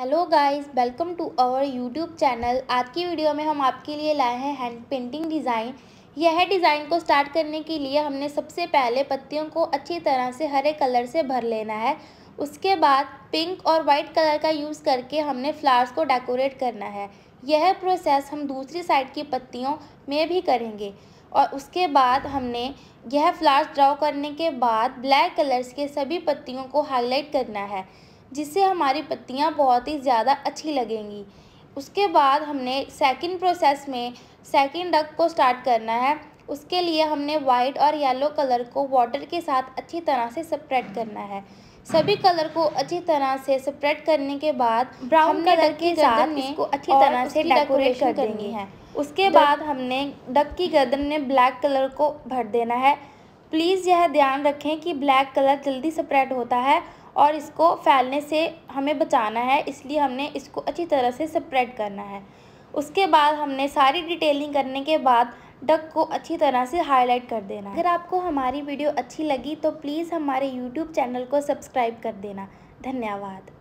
Hello guys, welcome to our YouTube channel. आज की video में हम आपके लिए लाए हैं हैंड पेंटिंग डिज़ाइन। यह डिज़ाइन को स्टार्ट करने के लिए हमने सबसे पहले पत्तियों को अच्छी तरह से हरे कलर से भर लेना है। उसके बाद पिंक और वाइट कलर का यूज़ करके हमने फ्लावर्स को डेकोरेट करना है। यह प्रोसेस हम दूसरी साइड की पत्तियों में भी करेंगे। और उसके बाद हमने यह फ्लावर्स ड्रॉ करने के बाद ब्लैक कलर्स के सभी पत्तियों को हाईलाइट करना है, जिससे हमारी पत्तियां बहुत ही ज़्यादा अच्छी लगेंगी। उसके बाद हमने सेकंड प्रोसेस में सेकंड डक को स्टार्ट करना है। उसके लिए हमने वाइट और येलो कलर को वाटर के साथ अच्छी तरह से सेपरेट करना है। सभी कलर को अच्छी तरह से सेपरेट करने के बाद ब्राउन कलर के साथ इसको अच्छी तरह से डेकोरेशन करनी है। उसके बाद हमने डक की गर्दन में ब्लैक कलर को भर देना है। प्लीज़ यह ध्यान रखें कि ब्लैक कलर जल्दी सेपरेट होता है और इसको फैलने से हमें बचाना है, इसलिए हमने इसको अच्छी तरह से सेपरेट करना है। उसके बाद हमने सारी डिटेलिंग करने के बाद डक को अच्छी तरह से हाईलाइट कर देना है। अगर आपको हमारी वीडियो अच्छी लगी तो प्लीज़ हमारे यूट्यूब चैनल को सब्सक्राइब कर देना। धन्यवाद।